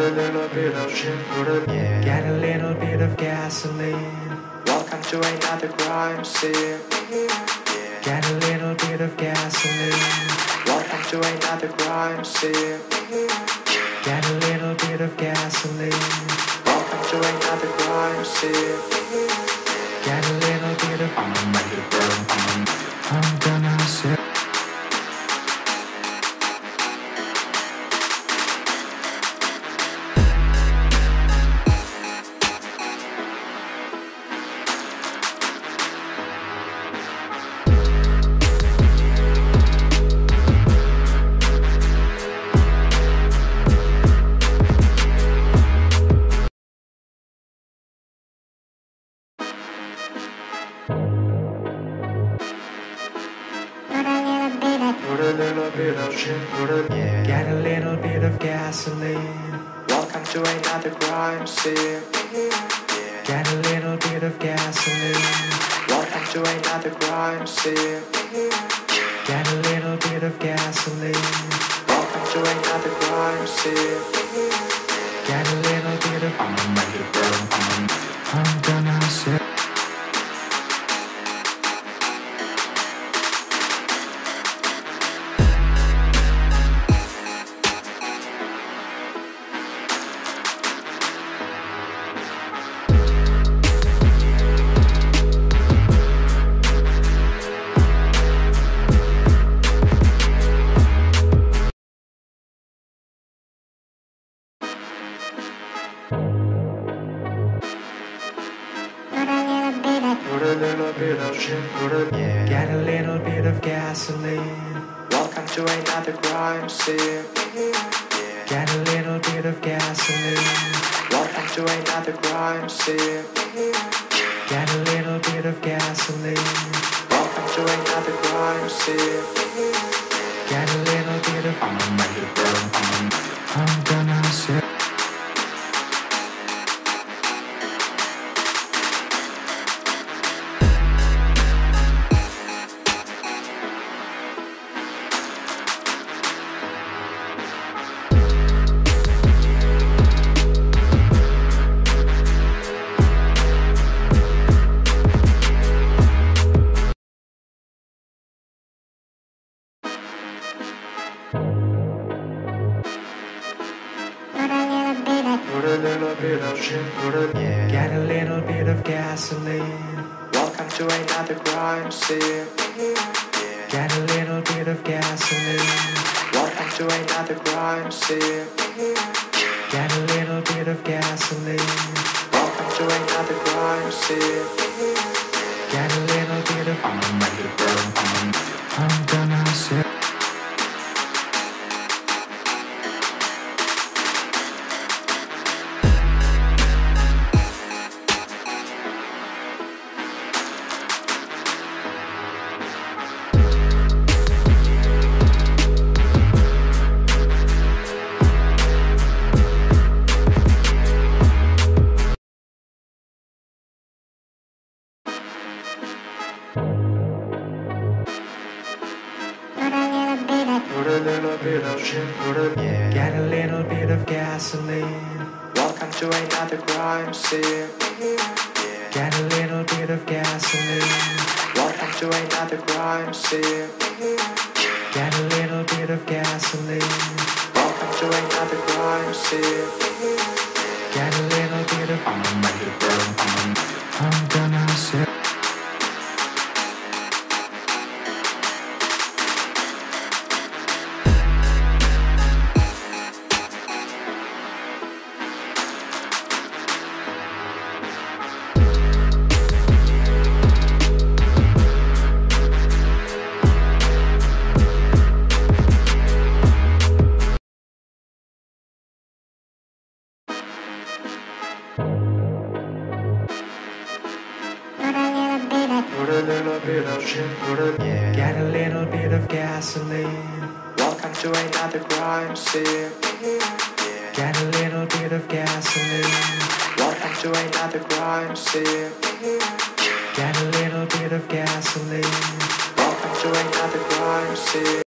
a little bit of shit, get a little bit of gasoline. Welcome to another crime scene. Get a little bit of gasoline. Welcome to another crime scene. Get a little bit of gasoline. Welcome to another crime scene. Get a little bit of I'm gonna make it burn. I'm gonna say put a little bit of shit, get a little bit of gasoline. Welcome to another crime scene. Get a little bit of gasoline. Welcome to another crime scene. Get a little bit of gasoline. Welcome to another crime scene. Get a little bit of I'm gonna make it burn. I'm gonna say put a little bit of shit, get a little bit of gasoline. Welcome to another crime scene. Get a little bit of gasoline. Welcome to another crime scene. Get a little bit of gasoline. Welcome to another crime scene. Get a little bit of I'm gonna make it burn. I'm gonna say put a little bit of shit, get a little bit of gasoline. Welcome to another crime scene. Get a little bit of gasoline. Welcome to another crime scene. Get a little bit of gasoline. Welcome to another crime scene. Get a little bit of I'm gonna make it burn. I'm gonna say put a little bit of shit, get a little bit of gasoline. Welcome to another crime scene. Get a little bit of gasoline. Welcome to another crime scene. Get a little bit of gasoline. Welcome to another crime scene. Get a little bit of I'm gonna make it burn. I'm gonna say put a little bit of shit, get a little bit of gasoline. Welcome to another crime scene. Get a little bit of gasoline. Welcome to another crime scene. Get a little bit of gasoline. Welcome to another crime scene.